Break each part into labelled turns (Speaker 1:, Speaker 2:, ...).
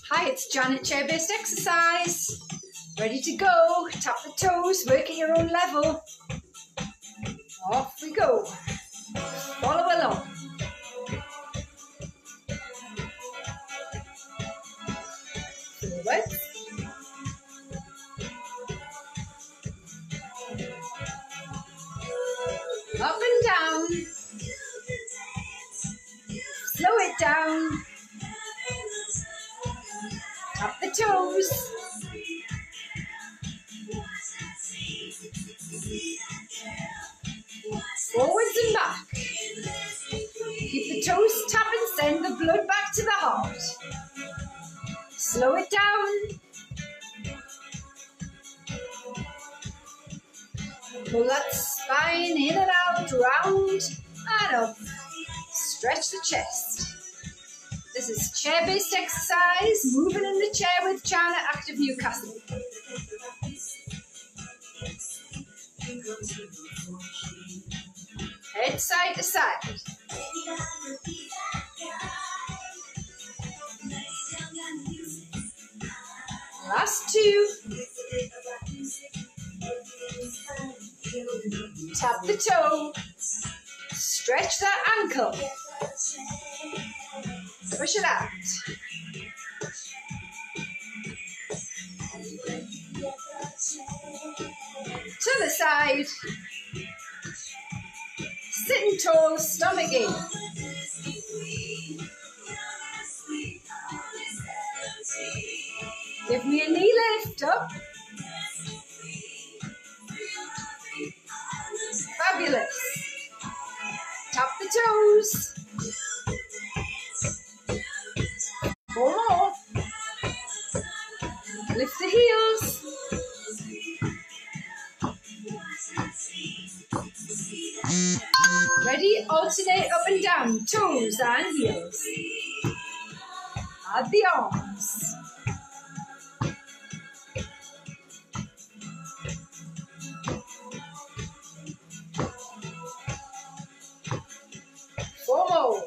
Speaker 1: Hi, it's Janet, chair-based exercise. Ready to go. Tap the toes, work at your own level. Off we go. Follow along. Forward. Up and down. Slow it down. Tap the toes. Forwards and back. Keep the toes tapping, send the blood back to the heart. Slow it down. Pull that spine in and out, round and up. Stretch the chest. This is chair-based exercise, moving in the chair with Jan at Active Newcastle. Head side to side. Last two. Tap the toe. Stretch that ankle. Push it out. To the side. Sitting tall, stomach in. Give me a knee lift up. Fabulous. Tap the toes. 4 more. Lift the heels. Ready? Alternate up and down, toes and heels. Add the arms. Four more.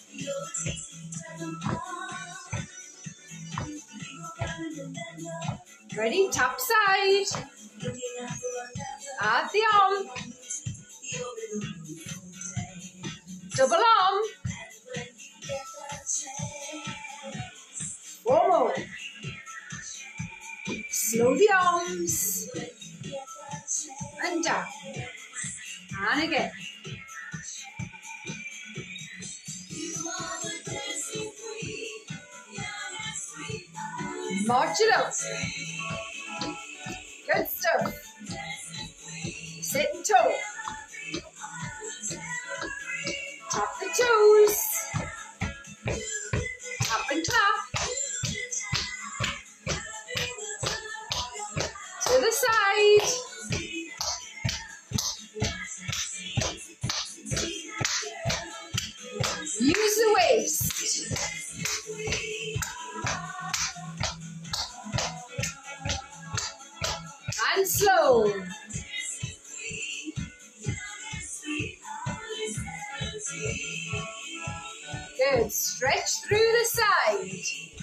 Speaker 1: Ready? Tap side. Add the arm. Double arm. 4 more. Slow the arms. And down. And again. March it up. Good stuff. Sit and toe. Tap the toes. Tap and clap. To the side. Use the waist. And slow. Good. Stretch through the side.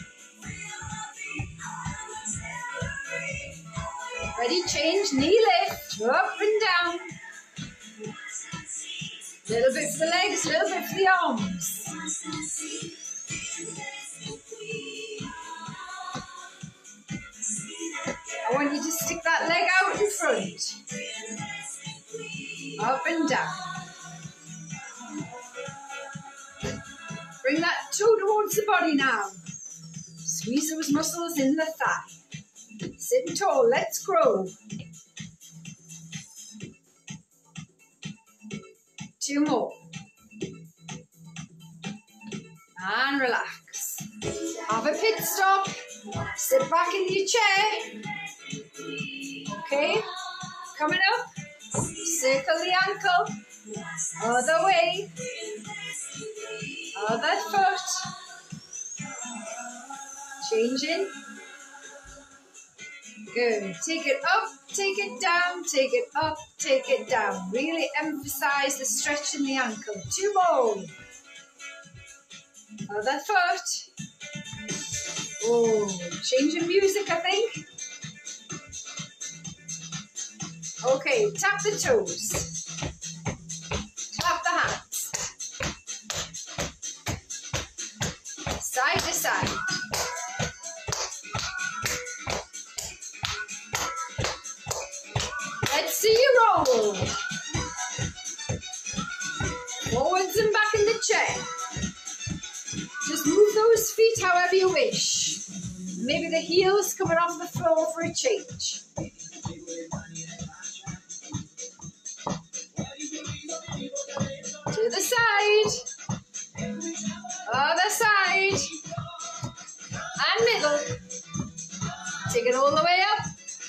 Speaker 1: Ready? Change. Knee lift. Up and down. Little bit for the legs, little bit for the arms. I want you to stick that leg out in front. Up and down. Bring that toe towards the body now. Squeeze those muscles in the thigh. Sitting tall, let's grow. 2 more. And relax. Have a pit stop. Sit back in your chair. Okay. Coming up. Circle the ankle. Other way. Other foot. Changing. Good. Take it up, take it down, take it up, take it down. Really emphasize the stretch in the ankle. 2 more. Other foot. Oh, changing music, I think. Okay, tap the toes. Clap the hands. Side to side. Let's see you roll. Forwards and back in the chair. Just move those feet however you wish. Maybe the heels coming off the floor for a change. To the side. Other side. And middle. Take it all the way up.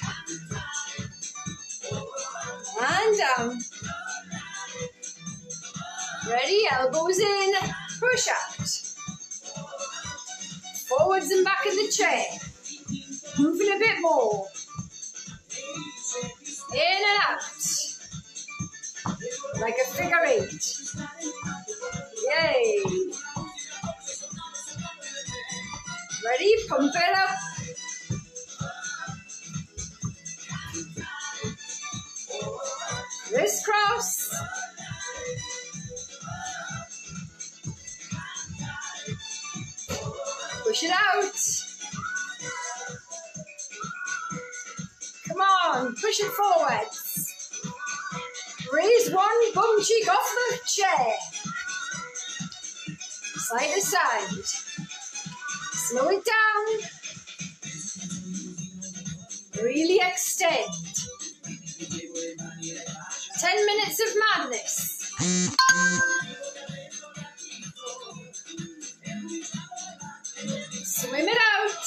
Speaker 1: And down. Ready? Elbows in. Push out. Forwards and back in the chair. Moving a bit more. In and out. Like a figure 8. Yay. Ready? Pump it up. Wrist cross. Push it out. Come on, push it forwards. Raise one bum cheek off the chair. Side to side. Slow it down. Really extend. 10 minutes of madness. Swim it out.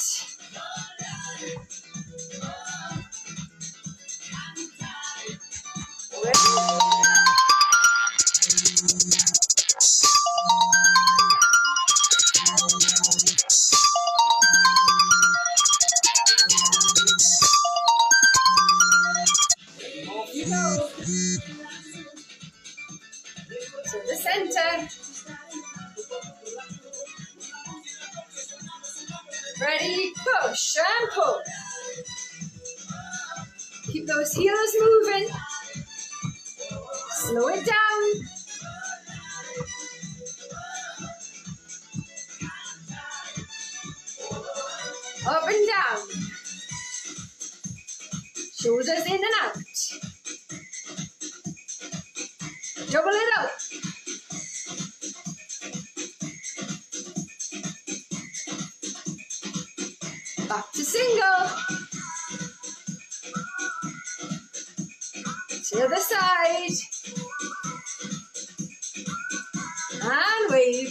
Speaker 1: Off you go. To the center. Ready, push and pull. Keep those heels moving. Slow it down. Up and down. Shoulders in and out. Double it up. Back to single. To the side. And wave.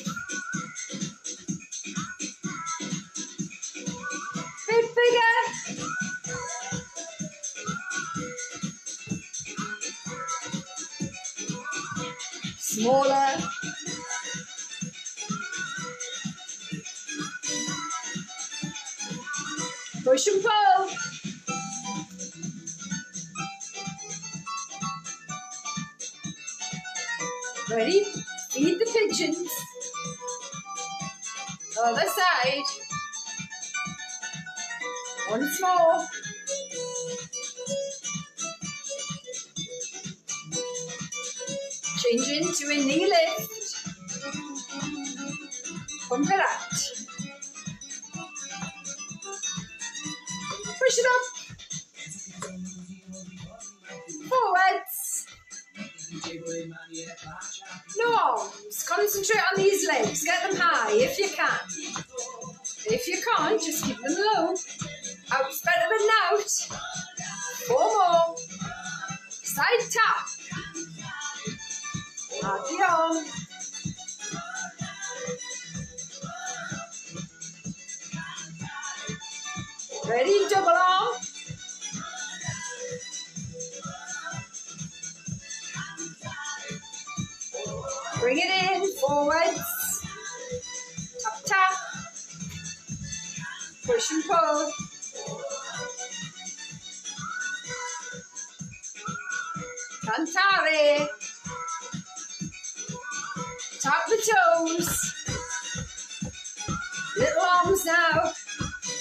Speaker 1: Bit bigger. Smaller. Push and pull. Ready? Feed the pigeons. Other side. Once more. Change into a knee lift. Pump it out. Push it up. Forwards. No arms. Concentrate on these legs. Get them high if you can. If you can't, just keep them low. Out's better than out. 4 more. Side tap. Add the arm. Ready? Double arm. Bring it in, forwards. Tap, tap. Push and pull. Cantare. Tap the toes. Little arms now.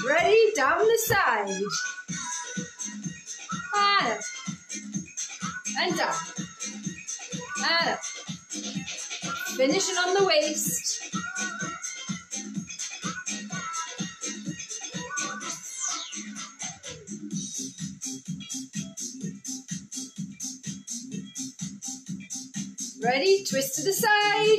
Speaker 1: Ready, down the side. And up. And down. And up. Finishing on the waist. Ready, twist to the side.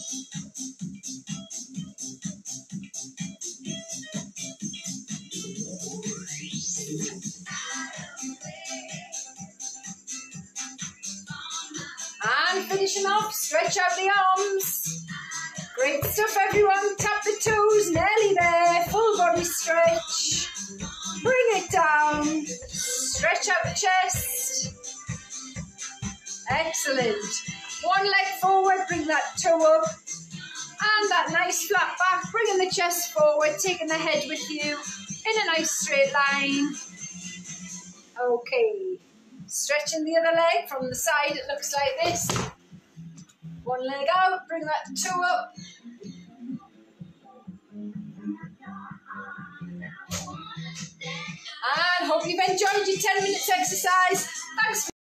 Speaker 1: And finishing off, stretch out the arms. Great stuff, everyone. Tap the toes, nearly there. Full body stretch. Bring it down. Stretch out the chest. Excellent. One leg forward, bring that toe up. And that nice flat back, bringing the chest forward, taking the head with you in a nice straight line. Okay. Stretching the other leg from the side, it looks like this. One leg out, bring that toe up. And hope you've enjoyed your 10 minutes exercise.